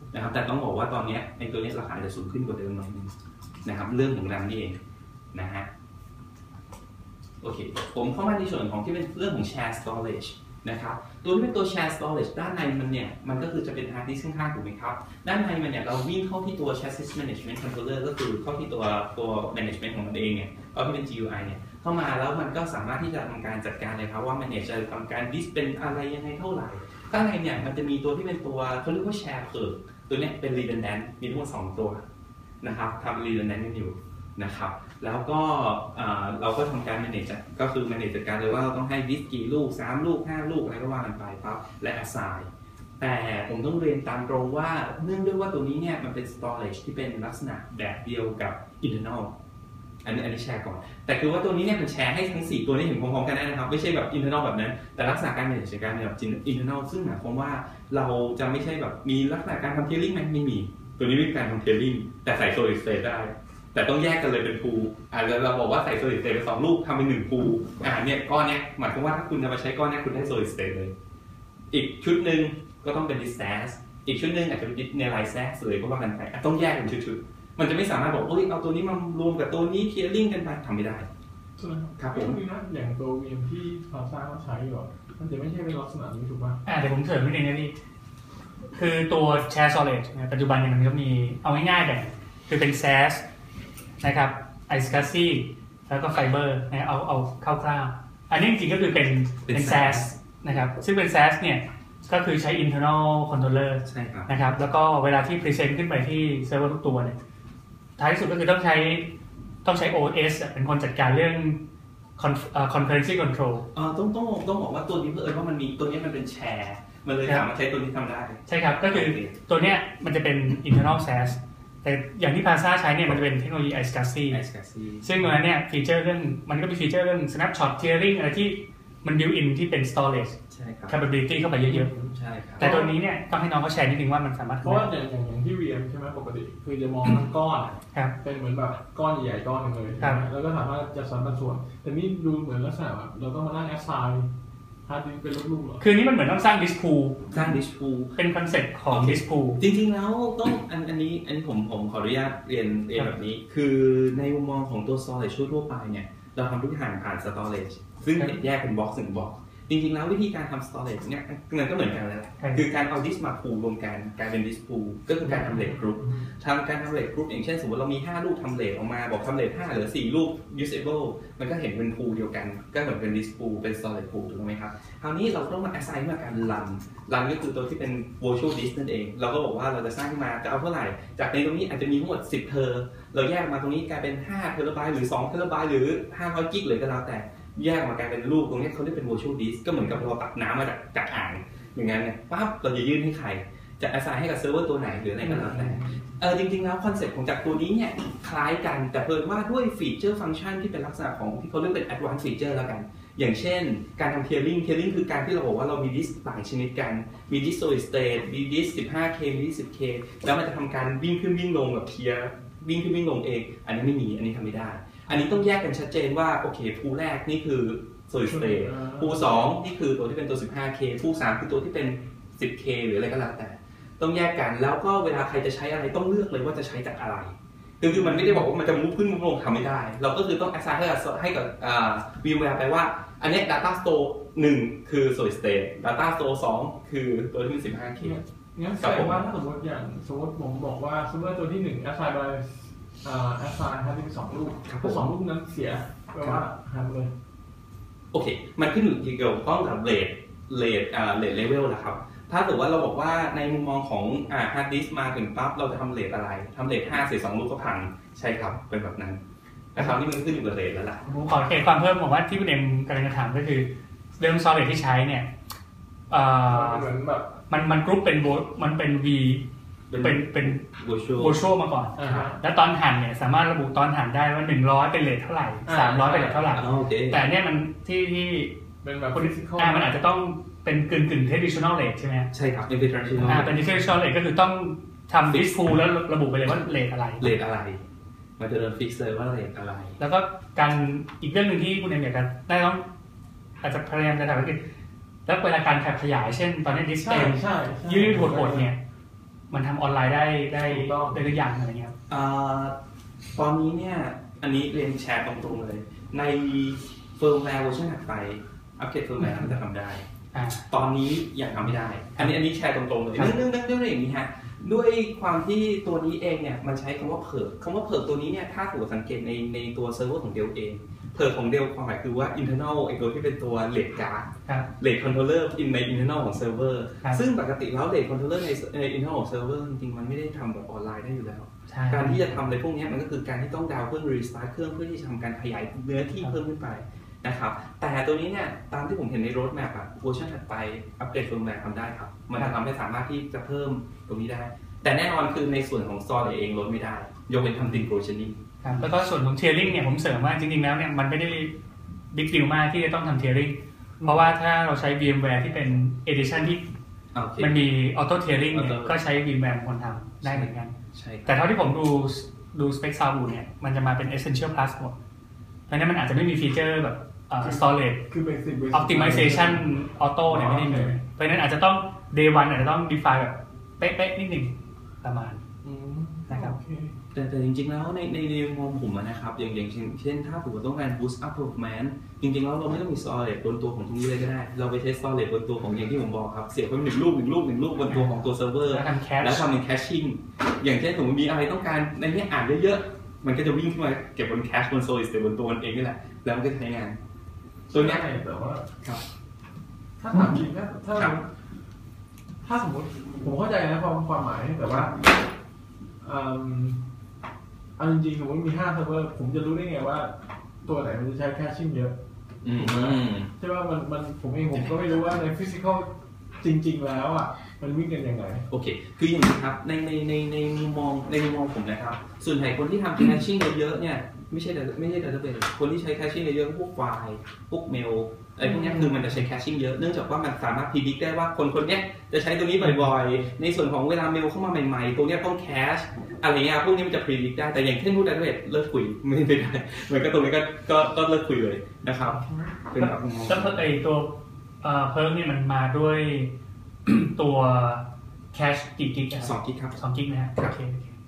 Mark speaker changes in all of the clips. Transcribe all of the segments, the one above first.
Speaker 1: นะครับแต่ต้องบอกว่าตอนนี้ไอ้ตัวนี้ราคาจะสูงขึ้นกว่าเดิมหน่อยนึงนะครับเรื่องของแรมนี่เองนะฮะโอเคผมเข้ามาในส่วนของที่เป็นเรื่องของ share storage นะครับตัวที่เป็นตัว share storage ด้านในมันเนี่ยมันก็คือจะเป็น hard disk ข้างๆถูกไหมครับด้านในมันเนี่ยเราวิ่งเข้าที่ตัว chassis management controller ก็คือเข้าที่ตัว management ของมันเองเนี่ยก็ที่เป็น GUI เนี่ยเข้ามาแล้วมันก็สามารถที่จะทำการจัดการเลยครับว่า manage จะทำการ disk เป็นอะไรยังไงเท่าไหร่ข้างในเนี่ยมันจะมีตัวที่เป็นตัวเขาเรียกว่า share curve ตัวนี้เป็น redundant มีทั้งหมด2ตัวนะครับทำ redundant กันอยู่นะครับแล้วก็เราก็ทำการ manage ก็คือ manage จัดการเลยว่าเราต้องให้ disk กี่ลูก3ลูก5ลูกอะไรก็ว่ากันไปปั๊บและ assign แต่ผมต้องเรียนตามตรงว่าเนื่องด้วยว่าตัวนี้เนี่ยมันเป็น storage ที่เป็นลักษณะแบบเดียวกับ internal อันนี้แชร์ก่อนแต่คือว่าตัวนี้เนี่ยมันแชร์ให้ทั้ง4ตัวนี้เห็นพร้อมๆกันได้นะครับไม่ใช่แบบ internal แบบนั้นแต่ลักษณะการ manage การแบบ internal ซึ่งหมายความว่าเราจะไม่ใช่แบบมีลักษณะการทำ tiering ไหมไม่มีตัวนี้ไม่มีการทำ tiering แต่ใส่ solid state ได้แต่ต้องแยกกันเลยเป็นพูเราบอกว่าใส่ solid state ไป2ลูกทำเป็น1พูเนี่ยก้อนเนี้ยหมายความว่าถ้าคุณจะมาใช้ก้อนเนี้ยคุณได้ solid state เลยอีกชุดหนึ่งก็ต้องเป็น distance อีกชุดหนึ่งอาจจะเป็น nearline เลยก็ว่ากันไปต้องแยกเป็นชุดๆมันจะไม่สามารถบอกเอาตัวนี้มารวมกับตัวนี้ tiering กันไปทำไม่ได้ครับผม
Speaker 2: อย่างตัว VM ที่พาซ่าเขาใช้อยู่มันจะไม่ใช่เป็นลักษณะนี้ถูกป่ะ
Speaker 3: เดี๋ยวผมเสริมนิดนึงนะพี่คือตัว share storage ปัจจุบันเนี่ยมันก็มีเอาง่ายๆแบบคือเป็น SAS นะครับ iSCSI แล้วก็ Fiber นะเอาคร่าวๆอันนี้จริงๆก็คือเป็น SAS นะครับซึ่งเป็น SAS เนี่ยก็คือใช้ internal controller นะครับแล้วก็เวลาที่ present ขึ้นไปที่เซิร์ฟเวอร์ทุกตัวเนี่ยท้ายที่สุดก็คือต้องใช้ OS เป็นคนจัดการเรื่อง concurrency control
Speaker 1: ต้องบอกว่าตัวนี้เพื่อว่ามันมีตัวนี้มันเป็นแชร์มันเลยสามารถใช้ตัวนี้ทำได้
Speaker 3: ใช่ครับก็คือตัวเนี้ยมันจะเป็น internal SAS แต่อย่างที่พาซ่าใช้เนี่ยมันจะเป็นเทคโนโลยี iSCSI ซึ่งตัวนั้นเนี่ยฟีเจอร์เรื่องมันก็มีฟีเจอร์เรื่อง snapshot tiering อะไรที่มัน built in ที่เป็น storage capability เข้าไปเยอะ
Speaker 1: ๆใช่ครับ
Speaker 3: แต่ตัวนี้เนี่ยต้องให้น้องเขาแชร์นิดนึงว่ามันสามารถ
Speaker 2: เพราะว่าอย่างที่ VM ใช่ไหมปกติคือจะมองทั้งก้อนเป็นเหมือนแบบก้อนใหญ่ก้อนนึงเลยแล้วก็สามารถจัดสรรปันส่วนแต่นี่ดูเหมือนลักษณะแบบเราต้องมานั่ง assignฮาร์ดดิสก์เป็นลูกๆหรอ
Speaker 3: คือนี้มันเหมือนต้องสร้าง disk pool เป็นคอนเซ็ปต์ของ disk pool
Speaker 1: จริงๆแล้วต้องอันนี้ผมขออนุญาตเรียนแบบนี้คือในมุมมองของตัว storage ทั่วไปเนี่ยเราทำทุกอย่างผ่าน storage ซึ่งแยกเป็น box 1 box จริงๆแล้ววิธีการทำ storage เนี่ยมันก็เหมือนกันแหละคือการเอา disk มาพูลรวมกันกลายเป็น disk pool ก็คือการทำ rate group ทำการทำ rate group อย่างเช่นสมมติเรามี5ลูกทำ rate ออกมาบอกทำ rate 5เหลือ4ลูก usable มันก็เห็นเป็น pool เดียวกันก็เหมือนเป็น disk pool เป็น storage pool ถูกไหมครับคราวนี้เราต้องมา assign มาการ run ก็คือตัวที่เป็น virtual disk นั่นเองเราก็บอกว่าเราจะสร้างมาจะเอาเท่าไหร่จากในตรงนี้อาจจะมีทั้งหมด10เทอร์เราแยกมาตรงนี้กลายเป็น5 TB หรือ2 TB หรือ500 กิกเลยก็แล้วแต่แยกมากลายเป็นรูปตรงนี้เขาเรียกเป็น virtual disk ก็เหมือนกับเราตักน้ำมาจากอ่างอย่างนั้นเนี่ยปั๊บเราจะยื่นให้ใครจะ assign ให้กับเซิร์ฟเวอร์ตัวไหนหรืออะไรก็แล้วแต่จริงๆแล้วคอนเซ็ปต์ของจากตัวนี้เนี่ยคล้ายกันแต่เพิ่มว่าด้วยฟีเจอร์ฟังก์ชันที่เป็นลักษณะของที่เขาเรียกเป็น advanced feature แล้วกันอย่างเช่นการทำ tiering คือการที่เราบอกว่าเรามีดิสก์ต่างชนิดกันมีดิสก์ solid state มีดิสก์ 15K มีดิสก์ 10K แล้วมันจะทำการวิ่งขึ้นวิ่งลงแบบเทียร์วิ่งขึ้นวิ่งลงเองอันนี้ไม่มีอันนี้ทำไม่ได้อันนี้ต้องแยกกันชัดเจนว่าโอเคพูแรกนี่คือ solid state พู2นี่คือตัวที่เป็นตัว 15K พู3คือตัวที่เป็น 10K หรืออะไรก็แล้วแต่ต้องแยกกันแล้วก็เวลาใครจะใช้อะไรต้องเลือกเลยว่าจะใช้จากอะไรคือมันไม่ได้บอกว่ามันจะมุฟขึ้นมุฟลงทำไม่ได้เราก็คือต้อง assign ให้กับVMware ไปว่าอันนี้ data store 1คือ solid state data store 2คือตัวที่เป็น 15K
Speaker 2: งั้นแสดงว่าถ้าสมมติผมบอกว่าสมมติตัวที่1 assign ไปassign ให้เป็น2ลูกถ้า2ลูกนั้นเสียแปลว่าหายเลย
Speaker 1: โอเคมันขึ้นอยู่เกี่ยวข้องกับrate level แหละครับถ้าถือว่าเราบอกว่าในมุมมองของhard disk มาถึงปั๊บเราจะทำเรทอะไรทำเรท5เสีย2ลูกก็พังใช่ครับเป็นแบบนั้นแต่คราวนี้มันขึ้นอยู่กับเรทแล้วล่ะ
Speaker 3: ผมขอเก็บความเพิ่มผมว่าที่คุณเอ็มกำลังจะถามก็คือเรื่อง storage ที่ใช้เนี่ย
Speaker 2: เหมือนแบบ
Speaker 3: มันกรุ๊ปเป็นมันเป็น V เป็น virtual มาก่อนแล้วตอนหันเนี่ยสามารถระบุตอนหันได้ว่า100เป็นเรทเท่าไหร่300เป็นเรทเท่าไหร่แต่เนี่ยมันที่
Speaker 2: เป็นแบบ
Speaker 3: มันอาจจะต้องเป็นกึ่ง traditional rate ใช่ไหม
Speaker 1: ใช่ครับเป็น traditional
Speaker 3: เป็น traditional rate ก็คือต้องทำ disk pool แล้วระบุไปเลยว่า rate อะไร
Speaker 1: มันจะโดน fix เลยว่า rate อะไร
Speaker 3: แล้วก็การอีกเรื่องนึงที่คุณเอ็มอยากจะได้ต้องอาจจะพยายามจะทำก็คือแล้วเวลาการขยายเช่นตอนนี้ disk เต็มยืดหดเนี่ยมันทำออนไลน์ได้หรือยังอะไรเงี้ย
Speaker 1: ตอนนี้เนี่ยอันนี้เรียนแชร์ตรงๆเลยในเฟิร์มแวร์เวอร์ชันถัดไปอัปเกรดเฟิร์มแวร์มันจะทำได้ตอนนี้ยังทำไม่ได้อันนี้แชร์ตรงๆเลยเรื่องอย่างนี้ฮะด้วยความที่ตัวนี้เองเนี่ยมันใช้คำว่าเพิร์กตัวนี้เนี่ยถ้าถูกสังเกตในตัวเซิร์ฟเวอร์ของเดลเองเพิร์กของเดลความหมายคือว่า internal ไอ้ตัวที่เป็นตัวเลดการ์ดเลดคอนโทรลเลอร์ใน internal ของเซิร์ฟเวอร์ซึ่งปกติแล้วเลดคอนโทรลเลอร์ใน internal ของเซิร์ฟเวอร์จริงๆมันไม่ได้ทำแบบออนไลน์ได้อยู่แล้วการที่จะทำอะไรพวกนี้มันก็คือการที่ต้องดาวน์เครื่องรีสตาร์ทเครื่องเพื่อที่จะทำการขยายเนื้อที่เพิ่มขึ้นไปนะครับแต่ตัวนี้เนี่ยตามที่ผมเห็นในโรดแมปอะเวอร์ชันถัดไปอัปเกรดเฟิร์มแวร์ทำได้ครับมันจะทำให้สามารถที่จะเพิ่มตรงนี้ได้แต่แน่นอนคือในส่วนของซอร์เองลดไม่ได้ยกเว้นทำดิงโกลชันนิ่ง
Speaker 3: แล้วก็ส่วนของเทียริ่งเนี่ยผมเสริมว่าจริงๆแล้วเนี่ยมันไม่ได้บิ๊กดิวมากที่จะต้องทำเทียริ่งเพราะว่าถ้าเราใช้ VMware ที่เป็น Edition ที่มันมี Auto Tiering เนี่ยก็ใช้ VMware คนทำได้เหมือนกันแต่เท่าที่ผมดูสเปคซาวด์เนี่ยมันจะมาเป็น Essential Plus หมดเพราะนั้นมันอาจจะไม่มีฟีเจอร์แบบstorage optimization auto เนี่ยไม่ได้มีเพราะนั้นอาจจะต้อง day 1อาจจะต้อง define แบบเป๊ะๆนิดนึงประมาณนะครับ
Speaker 1: แต่จริงๆแล้วในมุมผมนะครับอย่างเช่นถ้าผมต้องการ boost up performance จริงๆแล้วเราไม่ต้องมี storage บนตัวของตรงนี้เลยก็ได้เราไปใช้ storage บนตัวของอย่างที่ผมบอกครับเสียบไปหนึ่งลูกบนตัวของตัวเซิร์ฟเวอร์แล้วทำเป็น caching อย่างเช่นสมมติมีอะไรต้องการในนี้อ่านเยอะๆมันก็จะวิ่งขึ้นมาเก็บบน cache บน solid state บนตัวมันเองนี่แหละแล้วมันก็ใช้งานตัวนี้
Speaker 2: แต่ว่าถ้าถามจริงถ้าสมมติผมเข้าใจนะความหมายแต่ว่าเอาจริงๆสมมติมี5เซิร์ฟเวอร์ผมจะรู้ได้ไงว่าตัวไหนมันจะใช้แคชชิ่งเยอะใช่ว่ามันผมก็ไม่รู้ว่าในฟิสิกอลจริงๆแล้วอ่ะมันวิ่งกันยังไง
Speaker 1: โอเคคืออย่างนี้ครับในมุมมองผมนะครับส่วนใหญ่คนที่ทำแคชชิ่งเยอะๆเนี่ยไม่ใช่database คนที่ใช้แคชชิ่งเยอะๆพวกไฟล์พวกเมลอะไรพวกนี้คือมันจะใช้แคชชิ่งเยอะเนื่องจากว่ามันสามารถพิจิตรได้ว่าคนนี้จะใช้ตัวนี้บ่อยๆในส่วนของเวลาเมลเข้ามาใหม่ๆตัวนี้ต้องแคชอะไรเงี้ยพวกนี้มันจะพิจิตรได้แต่อย่างเช่นพวก database เลิกคุยไม่ได้มันก็ตรงนี้ก็เลิกคุยเลยนะครับ
Speaker 3: เป็นแบบแล้วไอตัวเพิ่มนี่มันมาด้วยตัวแคชกี่กิก
Speaker 1: 2 กิกครับ
Speaker 3: 2 กิกนะฮะโอเค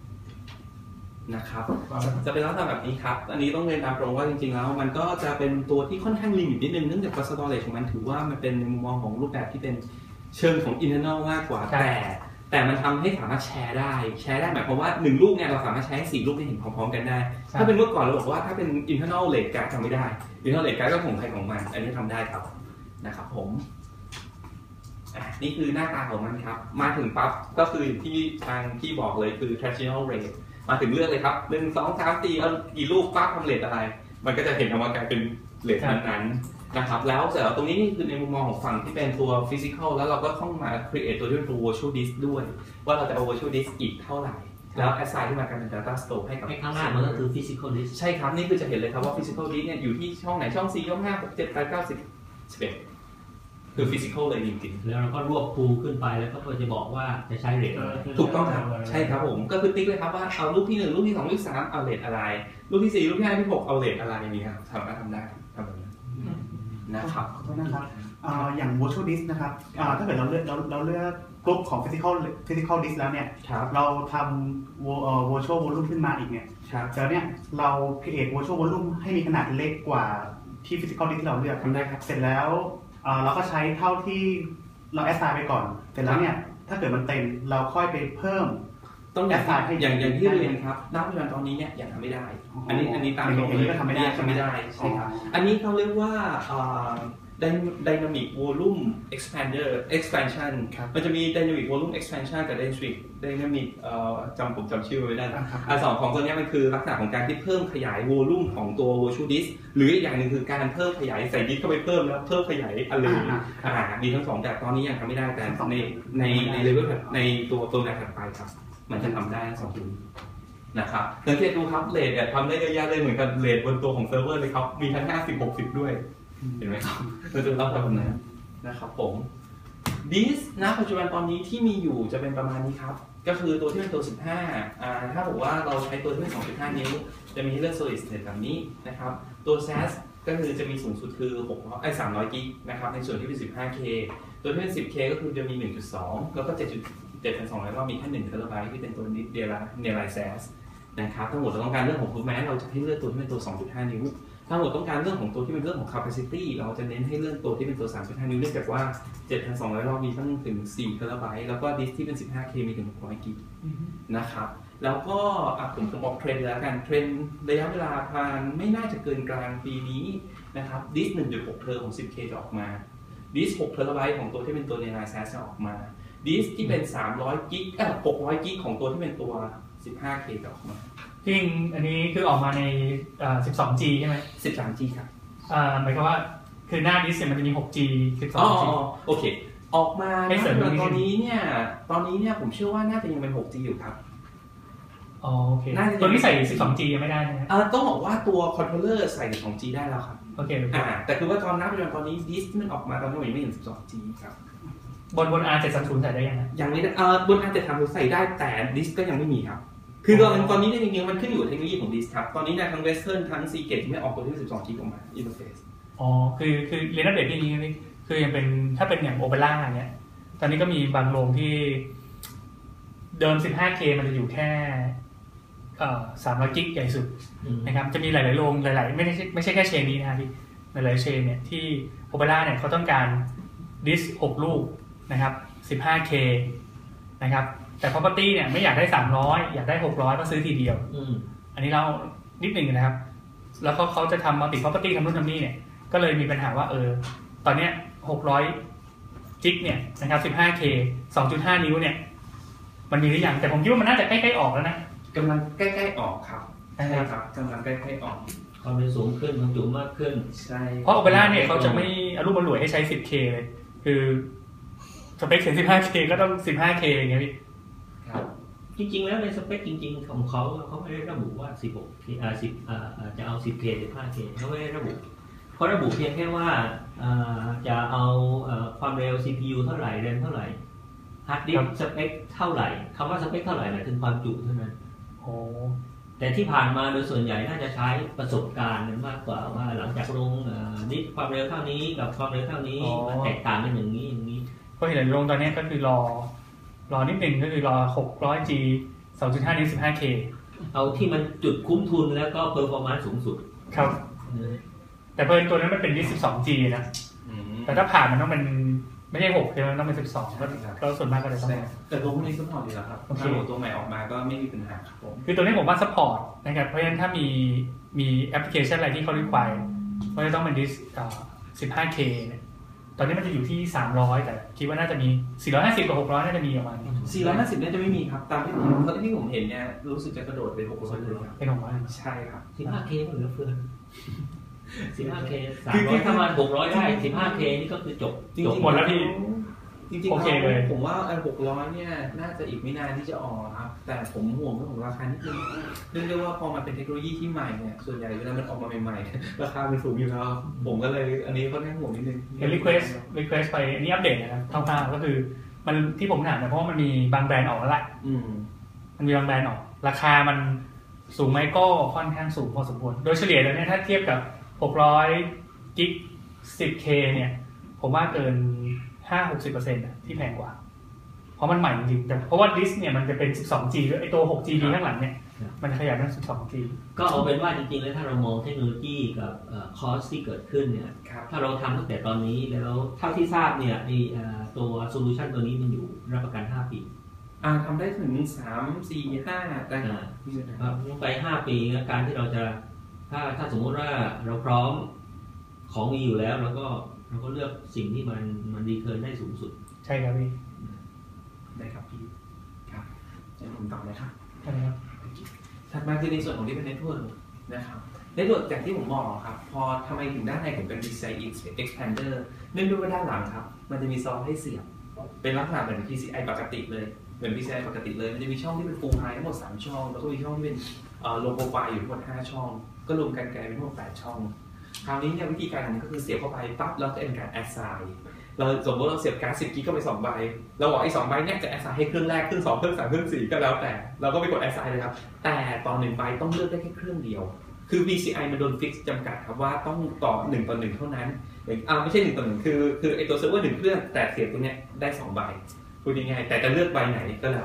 Speaker 1: นะครับจะเป็นลักษณะแบบนี้ครับอันนี้ต้องเรียนตามตรงว่าจริงๆแล้วมันก็จะเป็นตัวที่ค่อนข้างลิมิตนิดนึงเนื่องจากว่า storage ของมันถือว่ามันเป็นในมุมมองของรูปแบบที่เป็นเชิงของ internal มากกว่าแต่มันทำให้สามารถแชร์ได้หมายความว่า1ลูกเนี่ยเราสามารถใช้4ลูกได้เห็นพร้อมๆกันได้ถ้าเป็นเมื่อก่อนเราบอกว่าถ้าเป็น internal rate card ทำไม่ได้ internal rate card ก็ของใครของมันอันนี้ทำได้ครับนะครับผมนี่คือหน้าตาของมันครับมาถึงปั๊บก็คือที่ทางที่บอกเลยคือ traditional rateมาถึงเลือกเลยครับ1 2 3 4เอากี่ลูกปั๊บทำเรทอะไรมันก็จะเห็นออกมากลายเป็นเรทนั้นๆนะครับแล้วเสร็จแล้วตรงนี้นี่คือในมุมมองของฝั่งที่เป็นตัว physical แล้วเราก็ต้องมา create ตัวที่เป็นตัว virtual disk ด้วยว่าเราจะเอา virtual disk อีกเท่าไหร่แล้ว assign ขึ้นมาเป็น data store ให้กับ
Speaker 4: ข้างหน้ามันก็คือ physical disk
Speaker 1: ใช่ครับนี่คือจะเห็นเลยครับว่า physical disk เนี่ยอยู่ที่ช่องไหนช่อง4ช่อง5 6 7 8 9 10 11คือ physical เลยจริง
Speaker 4: ๆแล้วเราก็รวบพูลขึ้นไปแล้วก็จะบอกว่าจะใช้เรท
Speaker 1: ถูกต้องครับใช่ครับผมก็คือติ๊กเลยครับว่าเอาลูกที่1ลูกที่2ลูกที่3เอาเรทอะไรลูกที่4ลูกที่5ที่6เอาเรทอะไรอย่างนี้ครับสามารถทำได้ครับนะครับ
Speaker 5: ขอโทษนะครับอย่าง virtual disk นะครับถ้าเกิดเราเลือกกลุ่มของ physical disk แล้วเนี่ยเราทำvirtual volume ขึ้นมาอีกเนี่ยแล้วเนี่ยเรา create virtual volume ให้มีขนาดเล็กกว่าที่ physical disk ที่เราเลือก
Speaker 1: ทำได้ครับ
Speaker 5: เสร็จแล้วเราก็ใช้เท่าที่เราแอสไซน์ไปก่อนเสร็จแล้วเนี่ยถ้าเกิดมันเต็มเราค่อยไปเพิ่ม
Speaker 1: ต้องแอสไซน์ให้อย่างที่เรียนครับณปัจจุบันตอนนี้เนี่ยยังทำไม่ได้อันนี้ตามตรงเลย
Speaker 5: ทำไม่ได้
Speaker 1: ใช่ครับอันนี้เขาเรียกว่าdynamic volume expansion มันจะมี dynamic volume expansion กับ dynamic ผมจำชื่อไม่ได้นะสองของตัวนี้มันคือลักษณะของการที่เพิ่มขยาย volume ของตัว virtual disk หรืออีกอย่างหนึ่งคือการเพิ่มขยายใส่ดิสเข้าไปเพิ่มแล้วเพิ่มขยายอะไรมีทั้ง2แบบตอนนี้ยังทำไม่ได้แต่ในเลเวลในตัวถัดไปครับมันจะทำได้2ตัวนะครับสังเกตดูครับเรททำได้เยอะแยะเลยเหมือนกับเรทบนตัวของเซิร์ฟเวอร์เลยครับมีทั้ง50-60ด้วยเห็นไหมครับเราจะเล่าแบบนั้นนะครับผมดิสณปัจจุบันตอนนี้ที่มีอยู่จะเป็นประมาณนี้ครับก็คือตัวที่เป็นตัว15ถ้าบอกว่าเราใช้ตัวที่เป็น 2.5 นิ้วจะมีให้เลือก solid state แบบนี้นะครับตัว SAS ก็คือจะมีสูงสุดคือ300 กิกนะครับในส่วนที่เป็น 15K ตัวที่เป็น 10K ก็คือจะมี 1.2 แล้วก็ 7,200 รอบมีแค่1 TBที่เป็นตัว Nearline นะครับถ้าหมดเราต้องการเรื่องของ performance เราจะให้เลือกตัวที่เป็นตัว 2.5 นิ้วถ้าหมดต้องการเรื่องของตัวที่เป็นเรื่องของ capacity เราจะเน้นให้เรื่องตัวที่เป็นตัว 3.5 นิ้วเนื่องจากว่า 7,200 รอบมีตั้งถึง4 TBแล้วก็ดิสที่เป็น 15K มีถึง600 กิกนะครับแล้วก็ผมบอกเทรนด์แล้วกันเทรนด์ระยะเวลาผ่านไม่น่าจะเกินกลางปีนี้นะครับดิส 1.6 เทอร์ของ 10K จะออกมาดิส6 TBของตัวที่เป็นตัว Nearline จะออกมาดิสที่เป็น300 กิก600 กิกของตัวที่เป็นตัว 15K จะออกมา
Speaker 3: จริงอันนี้คือออกมาใน 12G ใช่ไหม
Speaker 1: 13G ครับ
Speaker 3: หมายความว่าคือหน้าดิสมันจะมี 6G 12G
Speaker 1: โอเคออกมาตอนนี้เนี่ยผมเชื่อว่าน่าจะยังเป็น 6G อยู่ครับ
Speaker 3: โอเคตัวนี้ใส่ 12G ยังไม่ได้นะ
Speaker 1: ต้องบอกว่าตัวคอนโทรลเลอร์ใส่ 2G ได้แล้วครับ
Speaker 3: โอเค
Speaker 1: แต่คือว่าตอนนี้ดิสที่มันออกมาตอนนี้ยังไม่เห็น 12G ครับ
Speaker 3: บน R730 ใส่ได้ยังไง
Speaker 1: ยังไม่ได้บน R730 ใส่ได้แต่ดิสก็ยังไม่มีครับคือตอนนี้เนี่ยจริงๆมันขึ้นอยู่กับเทคโนโลยีของดิสครับตอนนี้เนี่ยทั้ง Western ทั้ง Seagate ไม่ออกตัวที่ 12G ออกมาอินเทอร์เฟซ
Speaker 3: คือเรียนอัปเดตที่นี้คือยังเป็นถ้าเป็นอย่าง Opera เนี่ยตอนนี้ก็มีบางโรงที่เดิม 15K มันจะอยู่แค่300 กิกใหญ่สุดนะครับจะมีหลายๆโรงหลายๆไม่ใช่แค่เชนนี้นะพี่หลายๆเชนเนี่ยที่ Opera เนี่ยเขาต้องการดิส6 ลูกนะครับ 15K นะครับแต่ property เนี่ยไม่อยากได้300อยากได้600ก็ซื้อทีเดียวอันนี้เรานิดหนึ่งนะครับแล้วเขาจะทำ multi property ทำนู่นทำนี่เนี่ยก็เลยมีปัญหาว่าตอนเนี้ย600 กิกเนี่ยนะครับ 15K 2.5 นิ้วเนี่ยมันมีหรือยังแต่ผมคิดว่ามันน่าจะใกล้ๆออกแล้วนะ
Speaker 1: กำลังใกล้ๆออกครับใช่ครับกำลังใกล้ๆออก
Speaker 4: ความเป็นสูงขึ้นความจุมากขึ้น
Speaker 1: ใช่
Speaker 3: เพราะ Opera เนี่ยเขาจะไม่อารมณ์รวยให้ใช้ 10K เลยคือสเปค 15K ก็ต้อง 15K อย่างเงี้ยพี่
Speaker 4: จริงๆแล้วในสเปคจริงๆของเขาไม่ได้ระบุว่า 16K จะเอา 10K 15K เขาไม่ได้ระบุเขาระบุเพียงแค่ว่าจะเอาความเร็ว CPU เท่าไหร่ RAM เท่าไหร่ Hard Disk สเปคเท่าไหร่คำว่าสเปคเท่าไหร่หมายถึงความจุเท่านั้นแต่ที่ผ่านมาโดยส่วนใหญ่น่าจะใช้ประสบการณ์มากกว่าว่าหลังจากลงดิสความเร็วเท่านี้กับความเร็วเท่านี้มันแตกต่างกันอย่างนี้
Speaker 3: ก็เห็นลงตอนนี้ก็คือรอนิดนึงก็คือรอ 600G 2.5 นิ้ว 15K
Speaker 4: เอาที่มันจุดคุ้มทุนแล้วก็เพอร์ฟอร์แมนซ์สูงสุด
Speaker 3: ครับแต่เพิ่นตัวนั้นมันเป็นดิส 12G นะแต่ถ้าผ่านมันต้องเป็นไม่ใช่6ใช่ไหมต้องเป็น12ก็ส่วนมากก็เลยต้อง
Speaker 1: แต่ตัวพวกนี้ซัพพอร์ตอยู่แล้วครับถ้าตัวใหม่ออกมาก็ไม่มีปัญหาครับผม
Speaker 3: คือตัวนี้ผมว่าซัพพอร์ตนะครับเพราะฉะนั้นถ้ามีแอปพลิเคชันอะไรที่เขา require ก็จะต้องเป็นดิส 15K เนี่ยตอนนี้มันจะอยู่ที่300แต่คิดว่าน่าจะมี450กับ600น่าจะมีประมาณ
Speaker 1: 450น่าจะไม่มีครับตามที่ผมเห็นเนี่ยรู้สึกจะกระโดดเป็น600เลยครับ
Speaker 3: เป็น600
Speaker 1: ใช่ครับ
Speaker 4: 15K เหลือเฟือ 15K 300ถ้ามัน600ได้ 15K นี่ก็คือจบ
Speaker 3: หมดแล้วพี่
Speaker 1: จริงๆผมว่า600เนี่ยน่าจะอีกไม่นานที่จะออกครับแต่ผมห่วงเรื่องของราคานิดนึงเนื่องจากว่าพอมันเป็นเทคโนโลยีที่ใหม่เนี่ยส่วนใหญ่เวลามันออกมาใหม่ๆราคามันสูงอยู่แล้วผมก็เลยอันนี้ค่อนข้างห่วงนิดนึง
Speaker 3: request ไปอันนี้อัปเดตนะครับคร่าวๆก็คือมันที่ผมถามเนี่ยเพราะว่ามันมีบางแบรนด์ออกแล้วแหละมันมีบางแบรนด์ออกราคามันสูงไหมก็ค่อนข้างสูงพอสมควรโดยเฉลี่ยแล้วเนี่ยถ้าเทียบกับ600 กิก 10K เนี่ยผมว่าเกิน 50-60% ที่แพงกว่าเพราะมันใหม่จริงๆเพราะว่าดิสเนี่ยมันจะเป็น 12G ด้วยไอตัว 6G ข้างหลังเนี่ยมันขยับเป็น 12G
Speaker 4: ก็เอาเป็นว่าจริงๆแล้วถ้าเรามองเทคโนโลยีกับคอสที่เกิดขึ้นเนี่ยถ้าเราทำตั้งแต่ตอนนี้แล้วเท่าที่ทราบเนี่ยตัวโซลูชันตัวนี้มันอยู่รับประกัน5 ปี
Speaker 1: ทำได้ถึง3, 4, 5ได้
Speaker 4: ครับไป5 ปีการที่เราจะถ้าสมมติว่าเราพร้อมของมีอยู่แล้วเราก็เลือกสิ่งที่มันรีเทิร์นได้สูงสุด
Speaker 3: ใช่ครับพี่
Speaker 1: ได้ครับพี่ครับจะผมต่อเลยครับ
Speaker 3: ใช่ครับ
Speaker 1: ถัดมาคือในส่วนของที่เป็นเน็ตเวิร์กนะครับเน็ตเวิร์กจากที่ผมบอกครับพอทำไมถึงด้านในถึงเป็น PCI Expander เนื่องด้วยว่าด้านหลังครับมันจะมีซอให้เสียบเป็นลักษณะเหมือน PCI ปกติเลยเหมือน PCI ปกติเลยมันจะมีช่องที่เป็น Full High ทั้งหมด3 ช่องแล้วก็มีช่องที่เป็นLow Profile อยู่ทั้งหมด5 ช่องก็รวมกันกลายเป็นทั้งหมด8 ช่องคราวนี้เนี่ยวิธีการของมันก็คือเสียบเข้าไปปั๊บแล้วจะเป็นการ assign เราสมมติเราเสียบการ์ด10 กิกเข้าไป2 ใบเราบอกไอ้2 ใบเนี่ยจะ assign ให้เครื่องแรกเครื่อง2เครื่อง3เครื่อง4ก็แล้วแต่เราก็ไปกด assign เลยครับแต่ตอน1 ใบต้องเลือกได้แค่เครื่องเดียวคือ PCI มันโดน fix จำกัดครับว่าต้องต่อ1 ต่อ 1เท่านั้นไม่ใช่1 ต่อ 1คือไอ้ตัวเซิร์ฟเวอร์1 เครื่องแต่เสียบตัวเนี้ยได้2 ใบพูดง่ายๆแต่จะเลือกใบไหนก็แล้ว